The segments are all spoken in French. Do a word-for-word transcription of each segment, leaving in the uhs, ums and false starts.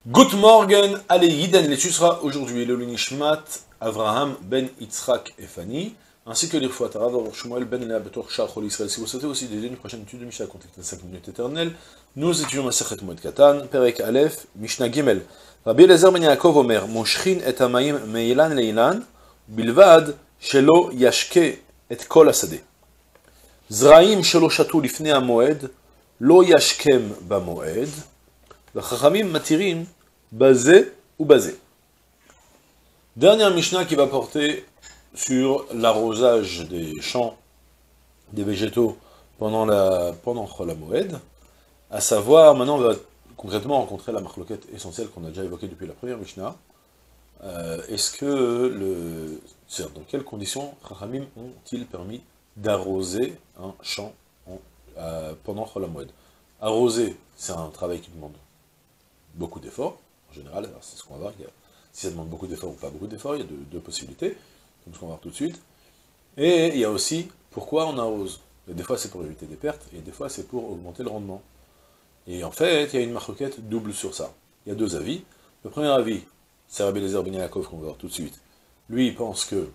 Good morgen, allez, Yiden, l'étude sera aujourd'hui le Nishmat, Avraham ben Yitzhak et Fanny, ainsi que les fois Tarav Shmuel ben Lea Betor Shachol Israël. Si vous souhaitez aussi des une prochaine étude de Mishnah contexte cinq minutes éternelles, nous étudions Masechet Moed Katan, Perek Aleph, Mishnah Gimel. Rabbi Eliezer ben Yaakov Omer, Moshchin et Hamayim meilan leilan, bilvad shelo yashke et kol hasadeh. Zraim shelo shatu lifnei hamoed, lo yashkem bamoed. Chachamim matirim basé ou basé. Dernière Mishnah qui va porter sur l'arrosage des champs, des végétaux pendant la pendant Chol HaMoed, à savoir, maintenant on va concrètement rencontrer la marloquette essentielle qu'on a déjà évoquée depuis la première Mishnah. Euh, Est-ce que le, c'est-à-dire dans quelles conditions Chachamim ont-ils permis d'arroser un champ en, euh, pendant Chol HaMoed? Arroser, c'est un travail qui demande beaucoup d'efforts, en général, c'est ce qu'on va voir, il y a, si ça demande beaucoup d'efforts ou pas beaucoup d'efforts, il y a deux, deux possibilités, comme ce qu'on va voir tout de suite. Et il y a aussi, pourquoi on arrose? Et des fois c'est pour éviter des pertes, et des fois c'est pour augmenter le rendement. Et en fait, il y a une marquette double sur ça. Il y a deux avis. Le premier avis, c'est Rabbi Eliezer ben Yaakov, qu'on va voir tout de suite. Lui, il pense que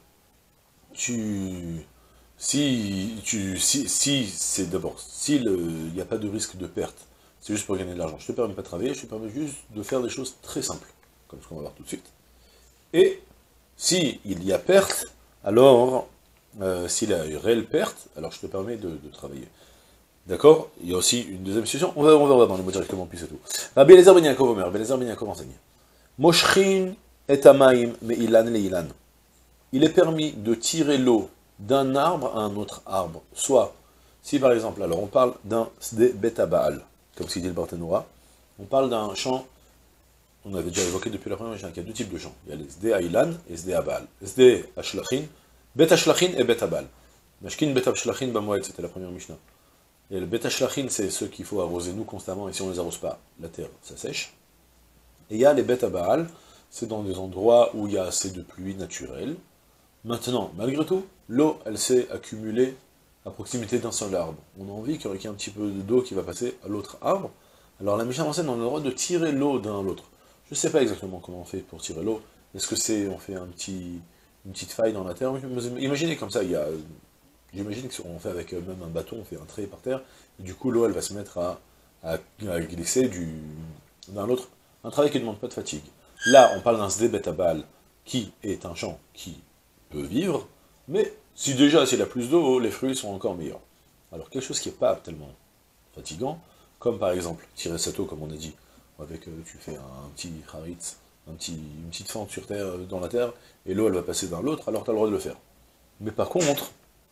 tu... Si, tu, si, si c'est d'abord, s'il n'y a pas de risque de perte, c'est juste pour gagner de l'argent. Je ne te permets pas de travailler, je te permets juste de faire des choses très simples, comme ce qu'on va voir tout de suite. Et s'il y a perte, alors, euh, s'il y a une réelle perte, alors je te permets de, de travailler. D'accord? Il y a aussi une deuxième situation, on va, on va voir dans les mots directement, puis c'est tout. Rabbi Eliezer ben Yaakov Omer, Rabbi Eliezer ben Yaakov enseigne. Moshchin et Hamayim meilan leilan. Il est permis de tirer l'eau d'un arbre à un autre arbre. Soit, si par exemple, alors on parle d'un sde beta Baal, comme ce qu'il dit le Barthénoura, on parle d'un champ, on avait déjà évoqué depuis la première Mishnah, qu'il y a deux types de champs. Il y a les sde Ailan et sde Abal. Sde Ashlachin, bet Ashlachin et bet Abal. Mashkin bet Ashlachin bamoed, c'était la première Mishnah. Et le bet Ashlachin, c'est ceux qu'il faut arroser nous constamment, et si on ne les arrose pas, la terre, ça sèche. Et il y a les bet Abal, c'est dans des endroits où il y a assez de pluie naturelle. Maintenant, malgré tout, l'eau, elle s'est accumulée à proximité d'un seul arbre. On a envie qu'il y ait un petit peu d'eau qui va passer à l'autre arbre. Alors la Mishnah enseigne, on a le droit de tirer l'eau d'un à l'autre. Je ne sais pas exactement comment on fait pour tirer l'eau. Est-ce que c'est, on fait un petit, une petite faille dans la terre? Imaginez comme ça, il y a, j'imagine qu'on fait avec même un bâton, on fait un trait par terre, et du coup l'eau elle va se mettre à, à, à glisser du, d'un à l'autre. Un travail qui ne demande pas de fatigue. Là, on parle d'un sde bet Abal, qui est un champ qui peut vivre, mais si déjà s'il a plus d'eau, les fruits sont encore meilleurs. Alors quelque chose qui n'est pas tellement fatigant, comme par exemple tirer cette eau, comme on a dit, avec euh, tu fais un, un petit haritz, un petit, une petite fente sur terre, euh, dans la terre, et l'eau elle va passer d'un l'autre, alors tu as le droit de le faire. Mais par contre,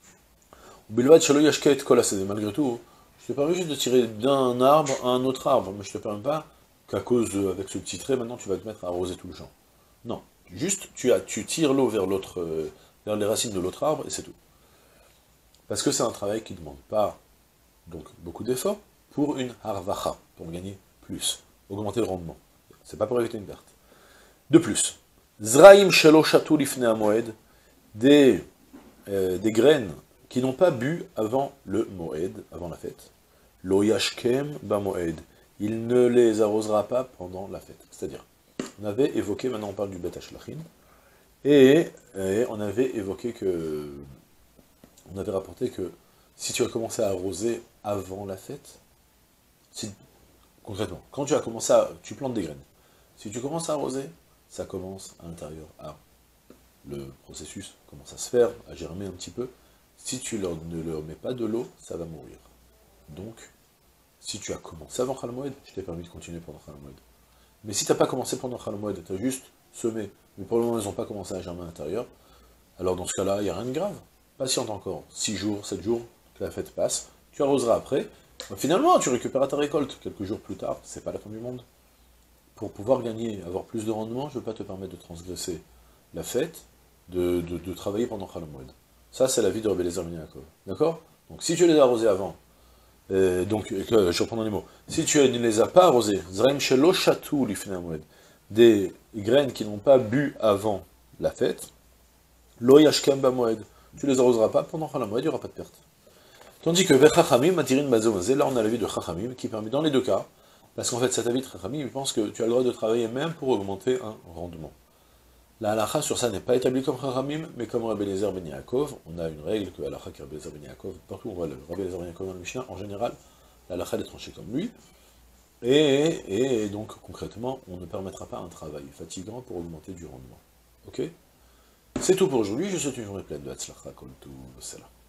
malgré tout, je te permets juste de tirer d'un arbre à un autre arbre, mais je te permets pas qu'à cause de, avec ce petit trait, maintenant tu vas te mettre à arroser tout le champ. Non, juste tu, as, tu tires l'eau vers l'autre, euh, vers les racines de l'autre arbre, et c'est tout. Parce que c'est un travail qui ne demande pas donc beaucoup d'efforts pour une harvacha, pour gagner plus, augmenter le rendement. C'est pas pour éviter une perte. De plus, zraim shelo shatu lifnei hamoed, des, euh, des graines qui n'ont pas bu avant le moed, avant la fête. Lo yashkem ba moed, il ne les arrosera pas pendant la fête. C'est-à-dire, on avait évoqué, maintenant on parle du bet Ashlachin, et, et on avait évoqué que, on avait rapporté que si tu as commencé à arroser avant la fête, si, concrètement, quand tu as commencé à, tu plantes des graines, si tu commences à arroser, ça commence à l'intérieur à, le processus commence à se faire, à germer un petit peu, si tu leur, ne leur mets pas de l'eau, ça va mourir. Donc, si tu as commencé avant Chol HaMoed, je t'ai permis de continuer pendant Chol HaMoed. Mais si tu n'as pas commencé pendant Chol HaMoed, tu as juste semé, mais pour le moment ils n'ont pas commencé à germer à l'intérieur, alors dans ce cas-là, il n'y a rien de grave. Patiente encore, six jours, sept jours, que la fête passe, tu arroseras après, finalement tu récupéreras ta récolte, quelques jours plus tard, c'est pas la fin du monde. Pour pouvoir gagner, avoir plus de rendement, je ne veux pas te permettre de transgresser la fête, de, de, de travailler pendant Chol HaMoed. Ça c'est la vie de Rabbi Eliezer ben Yaakov, d'accord? Donc si tu les as arrosés avant, euh, donc, euh, je reprends les mots, si tu ne les as pas arrosés, zraim shelo shatu lifnei hamoed, des graines qui n'ont pas bu avant la fête, lo yashkem ba moed, tu les arroseras pas pendant Chol HaMoed, il n'y aura pas de perte. Tandis que Vechachamim matirin bazomazé, là on a la vie de Chachamim qui permet dans les deux cas, Parce qu'en fait, cet avis de Chachamim, il pense que tu as le droit de travailler même pour augmenter un rendement. La halakha sur ça n'est pas établie comme Chachamim, mais comme Rabbi Eliezer ben Yaakov, on a une règle que la halakha qui est Rabbi Eliezer ben Yaakov, partout où on voit le Rabbi Eliezer ben Yaakov dans le Mishnah, en général, la halakha est tranchée comme lui, et, et donc concrètement, on ne permettra pas un travail fatigant pour augmenter du rendement. Ok? C'est tout pour aujourd'hui, je vous souhaite une journée pleine de Hatzlacha, Kol Tov, Salah.